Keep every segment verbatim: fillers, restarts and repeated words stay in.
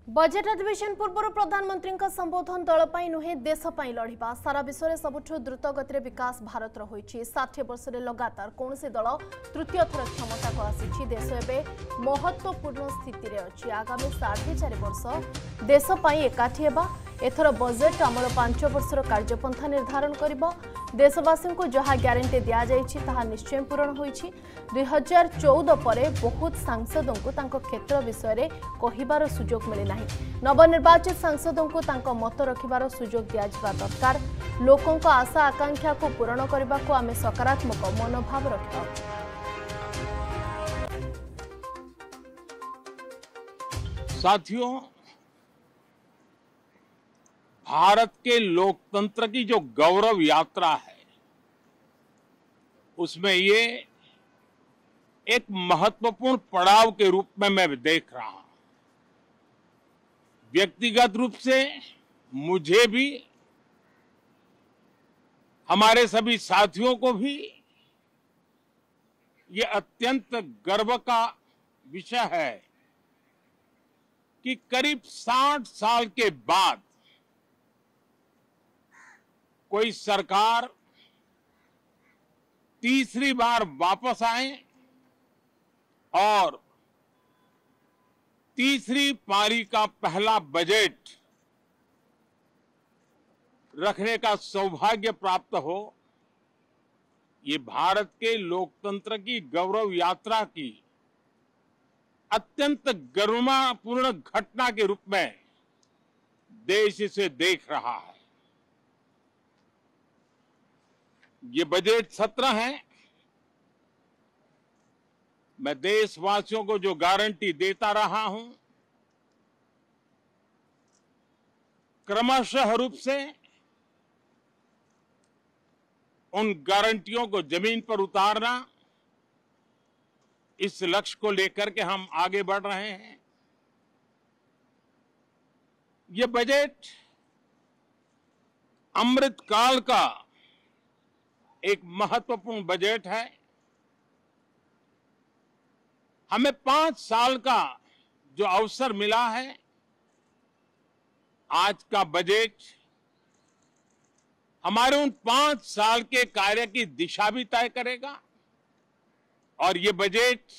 Budget अधिवेशन पूर्व प्रधानमंत्री संबोधन दल नुहे देश लड़िबा सारा विश्व में सबुठ द्रुत गति विकास भारत रही षाठी वर्ष में लगातार कौन दल तृतीय थर क्षमता को आसी देश एवं महत्वपूर्ण स्थिति अच्छी आगामी साढ़े चार वर्ष देश एकाठी हेबा एथर बजेट आमर पांच वर्षर कार्यपंथा निर्धारण करिबो देशवासी को जहाँ ग्यारंटी दि जाइए निश्चय पूरण होइछि दुई हजार चौदह पर बहुत सांसदों को तांको क्षेत्र विषय में कहिबार सुजोग मिले नाही नवनिर्वाचित सांसदों को तांको मत रखिबार सुजोग दिया जिबा दरकार लोकों को आशा आकांक्षा को पूरण करबा को आमे सकारात्मक मनोभाव रखिबा। साथियों, भारत के लोकतंत्र की जो गौरव यात्रा है उसमें ये एक महत्वपूर्ण पड़ाव के रूप में मैं देख रहा हूं। व्यक्तिगत रूप से मुझे भी, हमारे सभी साथियों को भी ये अत्यंत गर्व का विषय है कि करीब साठ साल के बाद कोई सरकार तीसरी बार वापस आए और तीसरी पारी का पहला बजट रखने का सौभाग्य प्राप्त हो। ये भारत के लोकतंत्र की गौरव यात्रा की अत्यंत गरिमापूर्ण घटना के रूप में देश इसे देख रहा है। ये बजट सत्र है। मैं देशवासियों को जो गारंटी देता रहा हूं, क्रमशः रूप से उन गारंटियों को जमीन पर उतारना, इस लक्ष्य को लेकर के हम आगे बढ़ रहे हैं। ये बजट अमृतकाल का एक महत्वपूर्ण बजट है। हमें पांच साल का जो अवसर मिला है, आज का बजट हमारे उन पांच साल के कार्य की दिशा भी तय करेगा। और ये बजट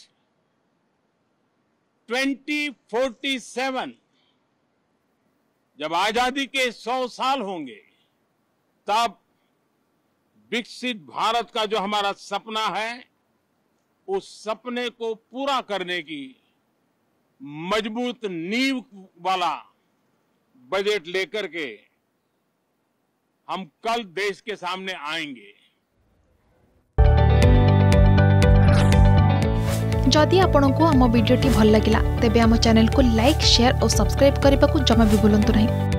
ट्वेंटी फोर्टी सेवन जब आजादी के सौ साल होंगे, तब विकसित भारत का जो हमारा सपना है, उस सपने को पूरा करने की मजबूत नींव वाला बजट लेकर के हम कल देश के सामने आएंगे। जदि आपंक आम भिडी भल लगा तेब आम चैनल को लाइक, शेयर और सब्सक्राइब करने को जमा भी भूलु नहीं।